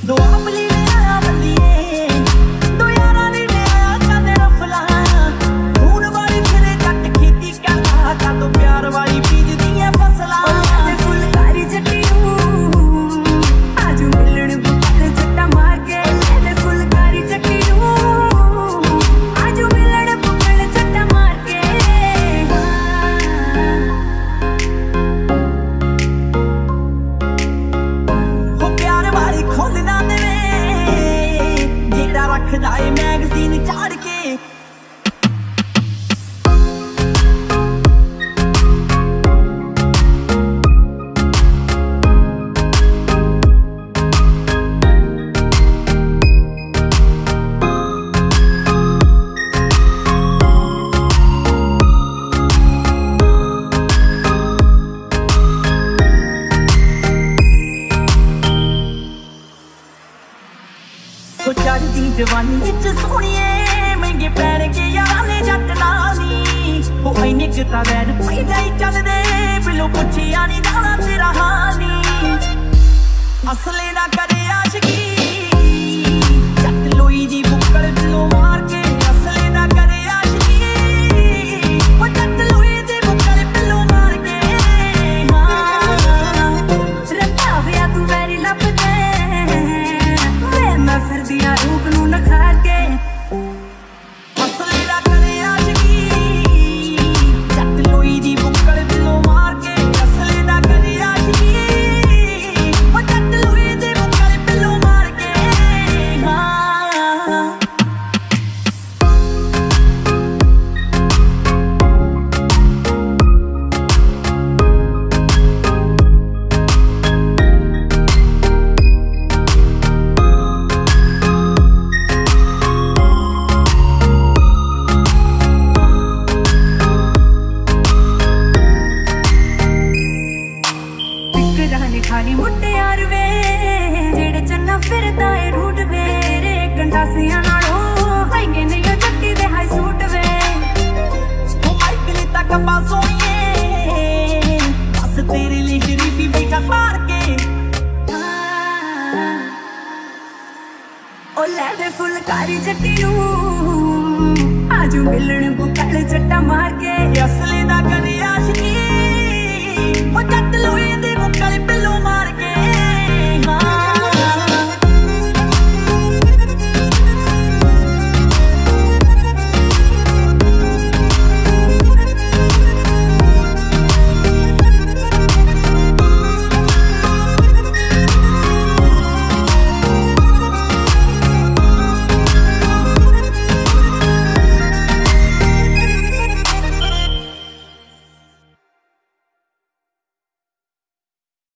दुआ बली ले आया बलिए दो यारा दी ले आया चंद रफला खून वाली फिरे जट खेती करदा का तो प्यार वाली बीज दी है फसला फुलकारी जट्टी आज मिलन बुकर जट्टा मार के ले फुलकारी जट्टी आज मिलन बुकर जट्टा मार के हो प्यार वाली खोल ना देवे जेड़ा रखदा है मैगजीन चाड़ के चढ़दी जवानी विच सोहणिए महंगे पैण के यारां ने जट नाली हो इन्ने किता वैर पैदा ही चलदे बिलो पुछिया नी जाना तेरा हानी असले ना करे आशिकी जट लोई दी बुक्कड़ बिलो मार के असले ना करे आशिकी वो जट लोई दी बुक्कड़ बिलो मार के रखा वे तू वैरी लपदे मैं फिर दिया रूप नू नखार के असले ना करे आशिकी जट लोई दी बुक्कड़ दिलों मार के असले ना करे आशिकी वो जट लोई दी बुक्कड़ दिलों मार के खाली मुट्टे यार वे जेड़े चन्ना फिरदा है रूट वे रे गंडासियां नालों हाईगे नहीं जट्टी दे हाई सूट वे ओ माइकली तक बासोइए बस तेरे लिए शरीफी बेटा मार के ओ ले दे फुलकारी जट्टी नू आजू मिलन बुकल जट्टा मार के असले ना करे आशिकी